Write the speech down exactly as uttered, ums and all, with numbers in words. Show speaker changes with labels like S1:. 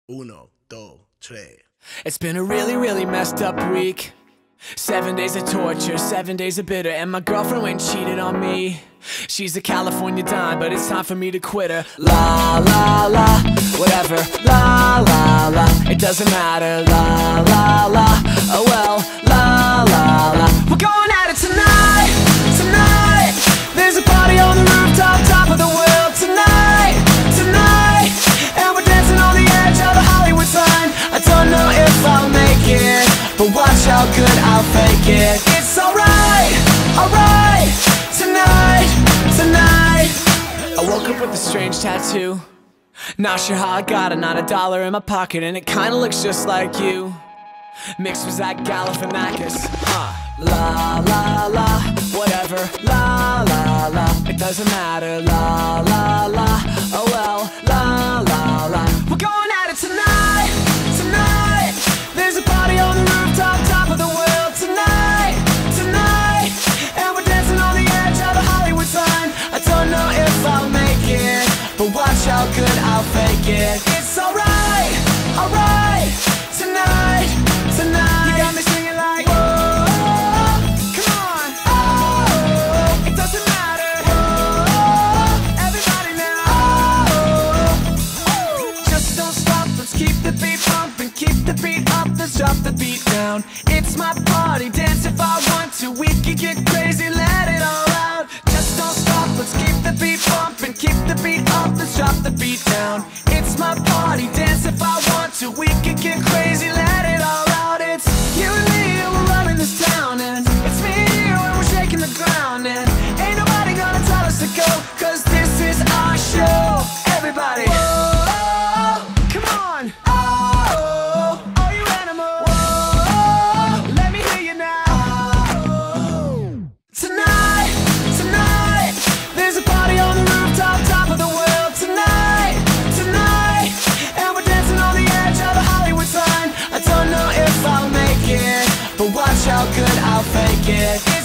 S1: Uno, dos, tres.
S2: It's been a really, really messed up week. Seven days of torture, seven days of bitter. And my girlfriend went and cheated on me. She's a California dime, but it's time for me to quit her. La, la, la, whatever. La, la, la, it doesn't matter. La, la, la, oh well. La, la, la, we're going at it tonight, tonight. There's a party on the rooftop, top of the world. Tonight, tonight. And we're dancing on the edge of the Hollywood sign. I don't know if I'll make it, but watch how good I'll fake it. It's alright, alright. Tonight, tonight. I woke up with a strange tattoo. Not sure how I got it, not a dollar in my pocket. And it kinda looks just like you. Mixed with Zach Galifianakis, huh? La, la, la, whatever. La, la, la, it doesn't matter. La, la, la, oh well. La, la, la, we're going at it tonight, tonight. There's a party on the rooftop, top of the world. Tonight, tonight. And we're dancing on the edge of the Hollywood sign. I don't know if I'll make it, but watch how good I'll fake it. It's alright, alright. Tonight, tonight. You got me singing like, whoa, come on. Oh, it doesn't matter. Whoa, everybody now. Oh, just don't stop, let's keep the beat pumping. Keep the beat up, let's drop the beat down. It's my party, dance if I want to. We can get crazy, let it all out. Just don't stop, let's keep the beat pumping. Keep the beat up, let's drop the beat down. It's my party, dance if I want to. We can get crazy, let it all out. It's you and me, and we're running this town. And it's me and you, and we're shaking the ground. And ain't nobody gonna tell us to go, cause this is our show. Everybody, whoa, come on. Oh, all you animals, whoa, let me hear you now. Tonight, tonight, there's a party on the rooftop, top of the world. Tonight, tonight, and we're dancing on the edge of the Hollywood sign. I don't know if I'll make it, but watch how good I'll fake it.